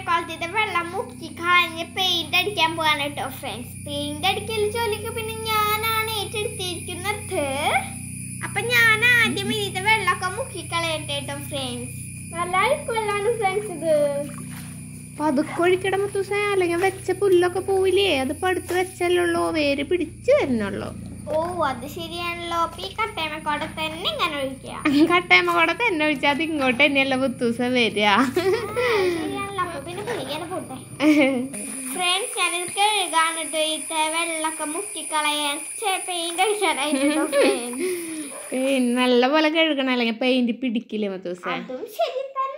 കുളത്തിത്തെ വെള്ളം മുക്കി കളഞ്ഞ് പെയിന്റ് അടിക്കാൻ പോവാണ് കേട്ടോ ഫ്രണ്ട്സ്. പെയിന്റ് അടിക്കൽ ജോലിക്ക് പിന്നെ ഞാനാണ് ഏറ്റെടുത്തിരിക്കുന്നത്. അപ്പൊ ഞാൻ ആദ്യം ഇതിന്റെ വെള്ളമൊക്കെ മുക്കി കളയട്ടെ കേട്ടോ ഫ്രണ്ട്സ്. നല്ല അഴുക്കുള്ളാണ് ഫ്രണ്ട്സ് ഇത്. പതുക്കെ ഒഴിക്കണം മുത്തൂസ, അല്ലെങ്കിൽ വെച്ച പുല്ലൊക്കെ പോവില്ലേ? അത് പടുത്ത് വെച്ചല്ലോ, വേര് പിടിച്ചു വരുന്നുള്ളൂ. ഓ അത് ശരിയാണല്ലോ. അപ്പൊ ഈ കട്ടയമക്കോടെ തന്നെ ഇങ്ങനെ ഒഴിക്കാം. കട്ടയമക്കോടെ തന്നെ ഒഴിച്ചാൽ അത് ഇങ്ങോട്ട് തന്നെയല്ല മുത്തൂസ വരിക. ശരിയാണല്ലോ. അപ്പൊ പിന്നെ പിടിക്കാൻ പോട്ടെ ഫ്രണ്ട്സ്. ഞാനിത് കഴുകാനിട്ട് ഇത്ത വെള്ളമൊക്കെ മുക്കിക്കളയാൻ പെയിന്റ് അടിക്കാനായിട്ട്. നല്ല പോലെ കഴുകണം, അല്ലെങ്കിൽ പെയിന്റ് പിടിക്കില്ലേ മുത്തൂസ? അതും ശരി തന്നെ.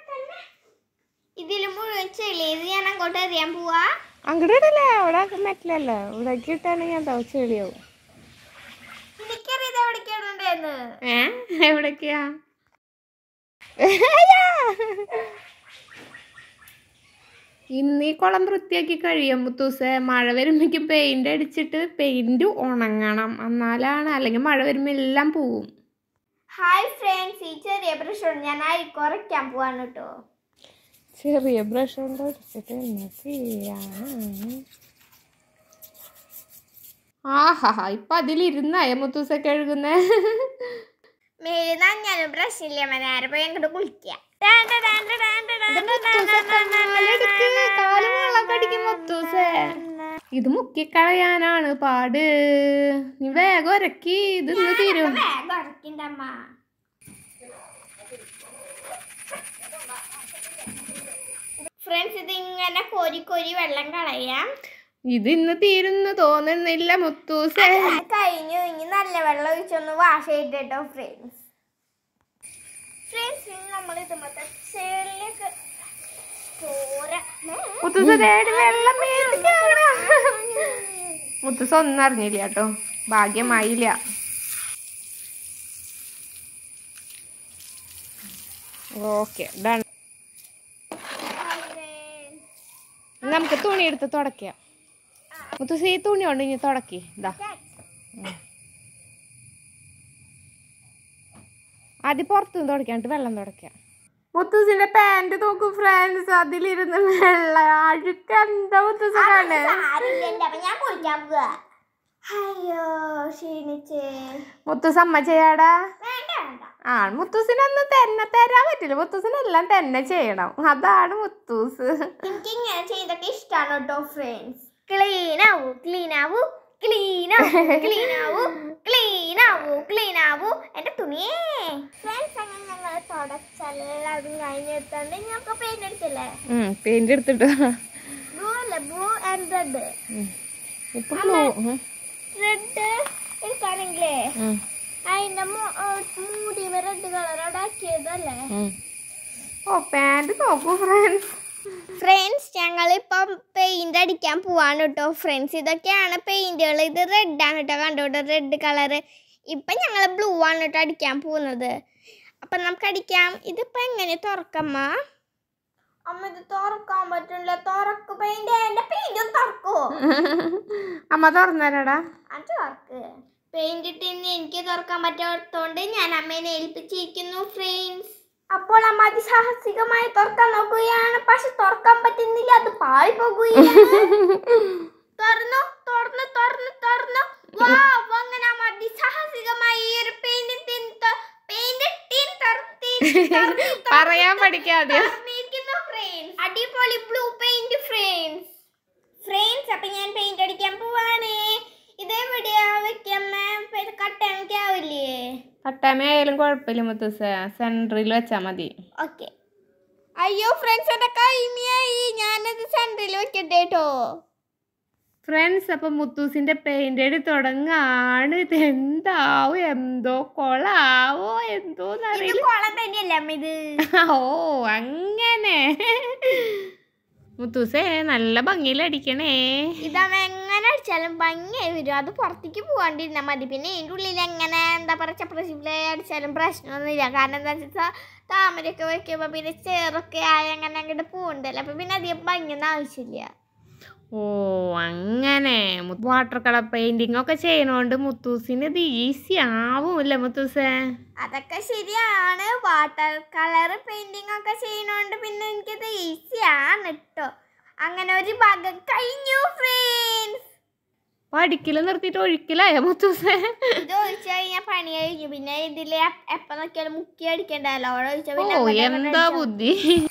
ഇതില് മുഴുവൻ ചെളി. ഇത് ഞാൻ അങ്ങോട്ട് എറിയാൻ പോവാ. അങ്ങോട്ട് ഇടല്ലേ, അവിടെ മെറ്റലല്ലേ, ഇവിടേക്ക് ഇട്ടാണെങ്കിൽ എന്താ ചെളിയാവും. എനിക്കറിയത് എവിടേക്കാണ് എവിടേക്കാ? ഇന്ന് ഈ കുളം വൃത്തിയാക്കി കഴിയും മുത്തൂസെ. മഴ വരുമ്പോഴേക്കും പെയിന്റ് അടിച്ചിട്ട് പെയിന്റ് ഉണങ്ങണം, എന്നാലാണ്, അല്ലെങ്കിൽ മഴ വരുമ്പോ എല്ലാം പോവും. ഹായ് ഫ്രണ്ട്സ്, ഈ ചെറിയ ബ്രഷ് ഞാൻ കുറയ്ക്കാൻ പോവാണ് കേട്ടോ. ചെറിയ ബ്രഷ് കൊണ്ട് അടിച്ചിട്ട് എന്നാ ചെയ്യാണ്? ആഹാ, ഇപ്പൊ അതിലിരുന്നായ മുത്തൂസ കഴുകുന്നേ. മേല് നഞ്ഞാലും പ്രശ്നമില്ല, നേരെ പോയി അങ്ങോട്ട് കുളിക്കാം. ഇത് മുക്കിക്കളയാനാണ് പാട്. നീ വേഗം ഉരക്കി, ഇത് തീരും. ഫ്രണ്ട്സ്, ഇത് ഇങ്ങനെ കോരി കോരി വെള്ളം കളയാം. ഇത് ഇന്ന് തീരുന്നു തോന്നുന്നില്ല മുത്തൂസ. കഴിഞ്ഞു. ഇനി നല്ല വെള്ളം ഒഴിച്ചൊന്ന് വാഷ് ചെയ്തിട്ടോ ഫ്രണ്ട്സ്. ഫ്രണ്ട്സ്, നമ്മൾ ഇത് ചെളിയൊക്കെ മുത്തൂസ ഒന്നും അറിഞ്ഞില്ല കേട്ടോ, ഭാഗ്യമായില്ല. Okay, done. നമുക്ക് തുണി എടുത്ത് തുടക്കാം മുത്തൂസ. ഈ തുണി കൊണ്ട് ഇനി തുടക്കി. ഇതാ ആദ്യം പുറത്തുനിന്ന് തുടക്കാണ്ട് വെള്ളം തുടക്കാം. മുത്തൂസിന്റെ പാന്റ് നോക്കൂ ഫ്രണ്ട്സ്, അതിലിരുന്ന് വെള്ള അഴുക്ക്. എന്താ മുത്തൂസ കാണേ? അയ്യോ ക്ഷീണിച്ചേ. മുത്തൂസ് അമ്മ ചെയ്യാടാ. ആ, മുത്തൂസിനൊന്നും തന്നെ തരാൻ പറ്റില്ല, മുത്തൂസിനെല്ലാം തന്നെ ചെയ്യണം. അതാണ് മുത്തൂസ്. എനിക്ക് ഇങ്ങനെ ചെയ്തൊക്കെ ഇഷ്ടമാണ് കേട്ടോ ഫ്രണ്ട്സ്. ക്ലീൻ ആവൂ, ക്ലീൻ ആവൂ, ക്ലീൻ ആവൂ, ക്ലീൻ ആവൂ, ക്ലീൻ ആവൂ, ക്ലീൻ ആവൂ എന്റെ തുണിയേ. ഫ്രണ്ട്സ്, അങ്ങനെ ഞങ്ങൾ തുടച്ചെല്ലാതും കഴിഞ്ഞെടുത്തോണ്ട് ഞങ്ങൾക്ക് പെയിന്റ് എടുത്തില്ലേ? പെയിന്റ് എടുത്തിട്ട് ബ്ലൂ അല്ലേ? Blue and red. റെഡ് എടുക്കാണെങ്കിലേ അതിന്റെ മൂടി റെഡ് കളർ അവിടെ ആക്കിയതല്ലേ? ഓ, പാന്റ് നോക്കൂ ഫ്രണ്ട്സ്. ഫ്രണ്ട്സ്, ഞങ്ങളിപ്പം പെയിന്റ് അടിക്കാൻ പോവാണ് കേട്ടോ ഫ്രണ്ട്സ്. ഇതൊക്കെയാണ് പെയിന്റുകൾ. ഇത് റെഡ് ആണ് കേട്ടോ, കണ്ടോട്ടോ റെഡ് കളറ്. ഇപ്പം ഞങ്ങൾ ബ്ലൂ ആണ് കേട്ടോ അടിക്കാൻ പോകുന്നത്. അപ്പം നമുക്ക് അടിക്കാം. ഇതിപ്പോൾ എങ്ങനെ തുറക്കമ്മ? അമ്മ ഇത് തുറക്കാൻ പറ്റില്ല. തുറക്ക് പെയിന്റ്. എന്റെ പെയിന്റ് ഒന്ന് തുറക്കോ? അമ്മ തുറന്നേരാടാ. അത് തുറക്ക്. പെയിന്റ് ഇട്ടിന്ന് എനിക്ക് തുറക്കാൻ പറ്റാത്തോണ്ട് ഞാൻ അമ്മേനെ ഏൽപ്പിച്ചിരിക്കുന്നു ഫ്രണ്ട്സ്. അപ്പോൾ അമ്മ അതിസാഹസികമായി തുറക്കാൻ നോക്കുകയാണ്, പക്ഷെ തുറക്കാൻ പറ്റുന്നില്ല. അത് പാഴി പോകുകയാണ്. തുറന്നു തുറന്നു തുറന്നു തുറന്നു. അങ്ങനെ അമ്മ അതിസാഹസികമായി ഈ ഒരു പറയാൻ പഠിക്കാതെ അടിപൊളി ബ്ലൂ പെയിന്റ് ഫ്രണ്ട്സ്. ഫ്രണ്ട്സ്, അപ്പൊ ഞാൻ പെയിന്റ് അടിക്കാൻ പോവാണ്. ഇതെവിടെയാ വെക്കമ്മ? കട്ടാമിക്കാവില്ലേ? കട്ടാമയായാലും കുഴപ്പമില്ല മുത്തൂസ, സെന്ററിൽ വെച്ചാ മതി. ഓക്കെ. അയ്യോ ഫ്രണ്ട്സ്, എന്റെ കൈമിയായി. ഞാനത് സെന്ററിൽ വെക്കട്ടെ കേട്ടോ ഫ്രണ്ട്സ്. അപ്പൊ മുത്തൂസിന്റെ പെയിന്റ് അടി തുടങ്ങാണ്. ഇത് എന്താവോ എന്തോ കൊളാവോ എന്തോ കൊളം തന്നെയല്ല അമ്മ ഇത്. ഓ അങ്ങനെ. മുത്തൂസേ നല്ല ഭംഗിയിൽ അടിക്കണേ. ഇതമ്മ എങ്ങനെ അടിച്ചാലും ഭംഗിയായി വരും. അത് പുറത്തേക്ക് പോകാണ്ടിരുന്നാൽ മതി. പിന്നെ ഇതിൻ്റെ ഉള്ളിൽ എങ്ങനെ എന്താ പറയുക ചപ്രസിപ്പിളെ അടിച്ചാലും പ്രശ്നമൊന്നുമില്ല. കാരണം എന്താ വെച്ചാൽ താമരയൊക്കെ വെക്കുമ്പോൾ പിന്നെ ചേറൊക്കെ ആയി അങ്ങനെ അങ്ങോട്ട് പോകണ്ടല്ലോ. അപ്പം പിന്നെ അധികം ഭംഗിയൊന്നും ആവശ്യമില്ല. ഓ അങ്ങനെ വാട്ടർ കളർ പെയിന്റിംഗ് ഒക്കെ ചെയ്യണോണ്ട് മുത്തൂസിന് ഇത് ഈസി ആവുമല്ലേ മുത്തൂസേ? അതൊക്കെ ശരിയാണ്. വാട്ടർ കളർ പെയിന്റിംഗ് ഒക്കെ ചെയ്യണോണ്ട് പിന്നെ എനിക്കത് ഈസിയാണ് കേട്ടോ. അങ്ങനെ ഒരു ഭാഗം കഴിഞ്ഞു ഫ്രണ്ട്സ്. പഠിക്കല് നിർത്തിയിട്ട് ഒഴിക്കലായോ മുത്തൂസേ? ഇത് ഒഴിച്ചു കഴിഞ്ഞാൽ പണി കഴിഞ്ഞു. പിന്നെ ഇതില് എപ്പ നോക്കിയാലും മുക്കി അടിക്കണ്ടല്ലോ. അവിടെ ഒഴിച്ച ഓ എന്താ ബുദ്ധി.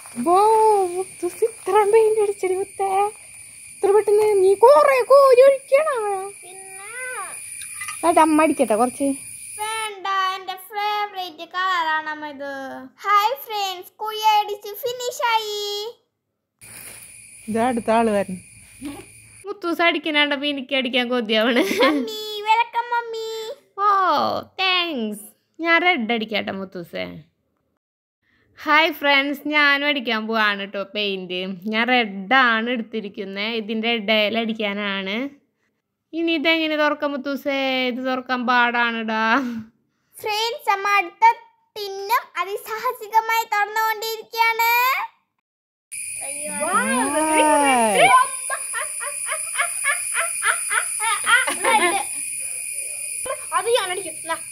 ഇത്ര പെയിന്റ് അടിച്ചടി മുത്തേ, ഇത്ര പെട്ടെന്ന് നീ കൊറേ കോരി ഒഴിക്കണോ? പിന്നെ അമ്മ അടിക്കട്ടെ കുറച്ച്. വേണ്ട, എന്റെ ഫേവറേറ്റ് കളറാണ് ഇത്. ഹായ് ഫ്രണ്ട്സ്, കുഴി അടിച്ച് ഫിനിഷ് ആയി. ഇത് അടുത്ത ആള് വരണം. മുത്തൂസ് അടിക്കാണ്ടപ്പോ എനിക്ക് അടിക്കാൻ കൊതിയാവണ്. Welcome mummy. Oh thanks. ഞാൻ റെഡ് അടിക്കാട്ടെ മുത്തൂസേ. ഹായ് ഫ്രണ്ട്സ്, ഞാനും അടിക്കാൻ പോവാണ് കേട്ടോ പെയിൻറ്. ഞാൻ റെഡാണ് എടുത്തിരിക്കുന്നത്. ഇതിൻ്റെ ഇടയിൽ അടിക്കാനാണ്. ഇനി ഇതെങ്ങനെ തുറക്കാം മുത്തൂസേ? ഇത് തുറക്കാൻ പാടാണിടാ. ഫ്രണ്ട്സ്, അമ്മ അടുത്ത ടിന്നും അതിസാഹസികമായി തുറന്നുകൊണ്ടിരിക്കുകയാണ്. അത് ഞാൻ അടിക്കും.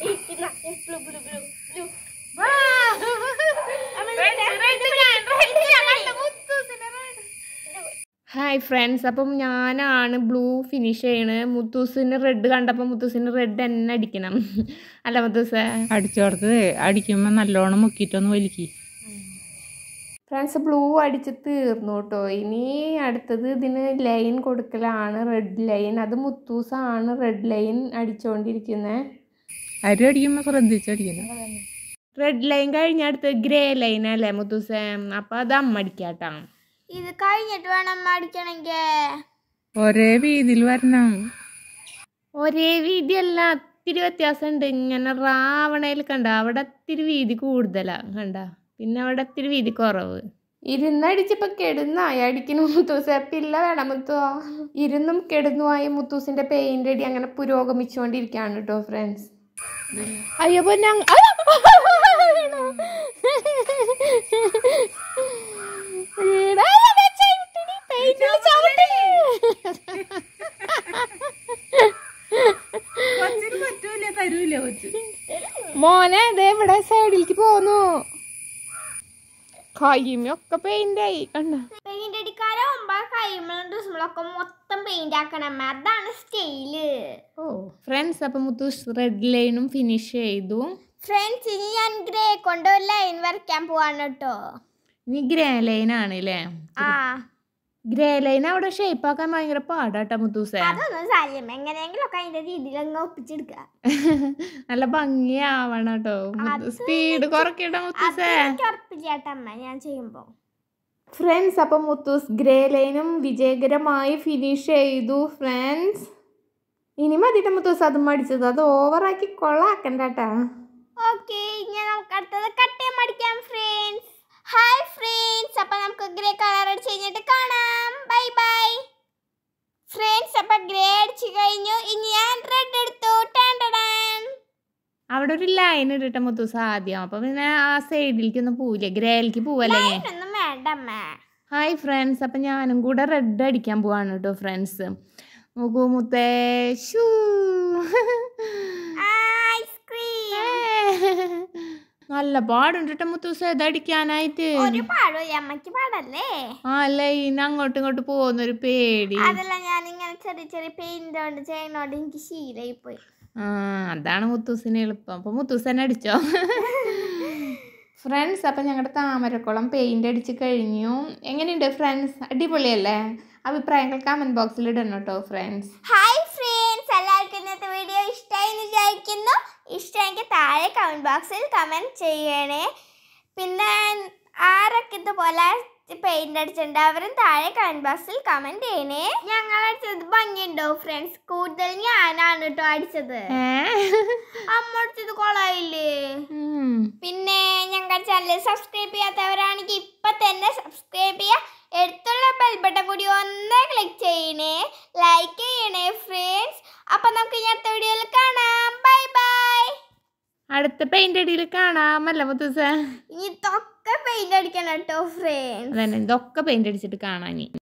ഹായ് ഫ്രണ്ട്സ്, അപ്പം ഞാനാണ് ബ്ലൂ ഫിനിഷ് ചെയ്യണത്. മുത്തൂസിന് റെഡ് കണ്ടപ്പോൾ മുത്തൂസിന് റെഡ് തന്നെ അടിക്കണം അല്ല മുത്തൂസേ? അടിച്ചോടത്ത് അടിക്കുമ്പോൾ നല്ലോണം മുക്കിയിട്ടൊന്ന് വലിക്കി. ഫ്രണ്ട്സ്, ബ്ലൂ അടിച്ച് തീർന്നു കേട്ടോ. ഇനി അടുത്തത് ഇതിന് ലൈൻ കൊടുക്കലാണ്, റെഡ് ലൈൻ. അത് മുത്തൂസാണ് റെഡ് ലൈൻ അടിച്ചുകൊണ്ടിരിക്കുന്നത്. അരി അടിക്കുമ്പോൾ ശ്രദ്ധിച്ചടിക്കണം. റെഡ് ലൈൻ കഴിഞ്ഞ അടുത്ത് ഗ്രേ ലൈൻ അല്ലേ മുത്തൂസേ? അപ്പം അത് അമ്മ അടിക്കാട്ടാ. ഇത് കഴിഞ്ഞിട്ട് വേണം അമ്മ അടിക്കണമെങ്കിൽ. ഒരേ വീതിയിൽ വരണം. ഒരേ വീതിയല്ല, ഇത്തിരി വ്യത്യാസമുണ്ട്. ഇങ്ങനെ റാവണയിൽ കണ്ട അവിടെ ഇത്തിരി വീതി കൂടുതലാണ് കണ്ട, പിന്നെ അവിടെ ഇത്തിരി വീതി കുറവ്. ഇരുന്നടിച്ചപ്പോൾ കെടുന്നായി അടിക്കുന്നു മുത്തൂസേ. പിള്ള വേണം മുത്തോ. ഇരുന്നും കെടുന്നുമായി മുത്തൂസിൻ്റെ പെയിൻ്റ് അടി അങ്ങനെ പുരോഗമിച്ചുകൊണ്ടിരിക്കുകയാണ് കേട്ടോ ഫ്രണ്ട്സ്. അയ്യോ മോനെ ദേ ഇവിടെ സൈഡിലേക്ക് പോന്നു. കയ്യുമൊക്കെ പെയിന്റായി കണ്ട. പെയിന്റ് അടിക്കാരാകുമ്പോ കയ്യുമ്പോഴും ഡ്രസ്സുകളൊക്കെ മൊത്തം പെയിന്റ് ആക്കണം. അതാണ് സ്റ്റൈല്. ഓ ഫ്രണ്ട്സ്, അപ്പൊ മുത്തൂസ് റെഡ് ലൈനും ഫിനിഷ് ചെയ്തു. ഫ്രണ്ട്സ്, ഇനി ഞാൻ ഗ്രേ കൊണ്ട് ഒരു ലൈൻ വരയ്ക്കാൻ പോവാണ് കേട്ടോ. ഇനി ഗ്രേ ലൈൻ ആണല്ലേ? ആ, ഗ്രേ ലൈൻ അവിടെ ഷേപ്പ് ആക്കാൻ ഭയങ്കര പാടാട്ടാ മുത്തൂസേ. അതൊന്നും സാധ്യം, എങ്ങനെയെങ്കിലും ഒക്കെ അതിന്റെ രീതിയിൽ അങ്ങ് ഒപ്പിച്ചെടുക്ക. നല്ല ഭംഗിയാവണം കേട്ടോ. സ്പീഡ് കുറയ്ക്കട്ടെ മുത്തൂസേ. ഉറപ്പില്ലാട്ടമ്മ ഞാൻ ചെയ്യുമ്പോ. ഫ്രണ്ട്സ്, അപ്പം മുത്തൂസ് ഗ്രേ ലൈനും വിജയകരമായി ഫിനിഷ് ചെയ്തു ഫ്രണ്ട്സ്. ഇനി മതിട്ട മുത്തൂസ് അതും അടിച്ചത്. അത് ഓവറാക്കി കൊള്ളാക്കണ്ടാട്ടാ. ഓക്കെ, ഇനി നമുക്ക് അടുത്തത് കട്ടയം അടിക്കാം ഫ്രണ്ട്സ്. ഹായ് ഫ്രണ്ട്സ്, അപ്പം നമുക്ക് ഗ്രേ കളർ അടിച്ച് കഴിഞ്ഞിട്ട് കാണാം. Bye bye friends. അപ്പം ഗ്രേ അടിച്ച് കഴിഞ്ഞു. ഇനി ഞാൻ റെഡ് എടുത്തു. അവിടെ ഒരു ലൈൻ ഇട്ടിട്ട മുത്തൂസ് ആദ്യം. അപ്പം പിന്നെ ആ സൈഡിലേക്കൊന്നും പോവില്ലേ, ഗ്രേയിലേക്ക് പോവല്ലേ? ഒന്നും വേണ്ടമ്മ. ഹായ് ഫ്രണ്ട്സ്, അപ്പം ഞാനും കൂടെ റെഡ് അടിക്കാൻ പോവാണ് കേട്ടോ ഫ്രണ്ട്സ്. നോക്കൂ മുത്തേ, നല്ല പാടുണ്ട് കേട്ടോ മുത്തൂസ് ഇത് അടിക്കാനായിട്ട്. ആ ലൈൻ അങ്ങോട്ടും ഇങ്ങോട്ടും പോകുന്നൊരു പേടി. അതല്ല, ഞാൻ ഇങ്ങനെ ചെറിയ ചെറിയ പെയിന്റ് കൊണ്ട് ചെയ്യുന്നോണ്ട് എനിക്ക് ശീലമായി പോയി. ആ അതാണ് മുത്തൂസിന് എളുപ്പം. അപ്പൊ മുത്തൂസ് തന്നെ അടിച്ചോ ഫ്രണ്ട്സ്? അപ്പം ഞങ്ങളുടെ താമരക്കുളം പെയിന്റ് അടിച്ച് കഴിഞ്ഞു. എങ്ങനെയുണ്ട് ഫ്രണ്ട്സ്? അടിപൊളിയല്ലേ? അഭിപ്രായങ്ങൾ കമന്റ് ബോക്സിൽ ഇടണം കേട്ടോ ഫ്രണ്ട്സ്. ഹായ് ഫ്രണ്ട്സ്, എല്ലാവർക്കും ഇന്നത്തെ വീഡിയോ ഇഷ്ടമായി എന്ന് വിചാരിക്കുന്നു. ഇഷ്ടമെങ്കിൽ താഴെ കമന്റ് ബോക്സിൽ കമന്റ് ചെയ്യണേ. പിന്നെ ആരൊക്കെ ഇതുപോലെ പെയിന്റ് അടിച്ചിട്ടുണ്ട് അവരും താഴെ കമന്റ് ബോക്സിൽ കമന്റ് ചെയ്യണേ. ഞങ്ങൾ അടിച്ചത് ഭംഗിയുണ്ടോ ഫ്രണ്ട്സ്? കൂടുതൽ ഞാനാണ് കേട്ടോ അടിച്ചത്. അമ്മ അടിച്ചത് കൊള്ളായില്ലേ? പിന്നെ ഞങ്ങളുടെ ചാനൽ സബ്സ്ക്രൈബ് ചെയ്യാത്തവരാണെങ്കിൽ ഇപ്പൊ തന്നെ സബ്സ്ക്രൈബ് ചെയ്യുക. എടുത്തുള്ള ബെൽ ബട്ടൺ കൂടി ഒന്ന് ക്ലിക്ക് ചെയ്യണേ, ലൈക്ക് ചെയ്യണേ ഫ്രണ്ട്സ്. അപ്പൊ നമുക്ക് ഇനി അടുത്ത വീഡിയോയിൽ കാണാം. Bye by. അടുത്ത പെയിന്റ് അടിയിൽ കാണാമല്ല മുത്തൂസേ? ഇനി ഇതൊക്കെ പെയിന്റ് അടിക്കണം കേട്ടോ ഫ്രണ്ട്സ്. അതന്നെ, ഇതൊക്കെ പെയിന്റ് അടിച്ചിട്ട് കാണാൻ.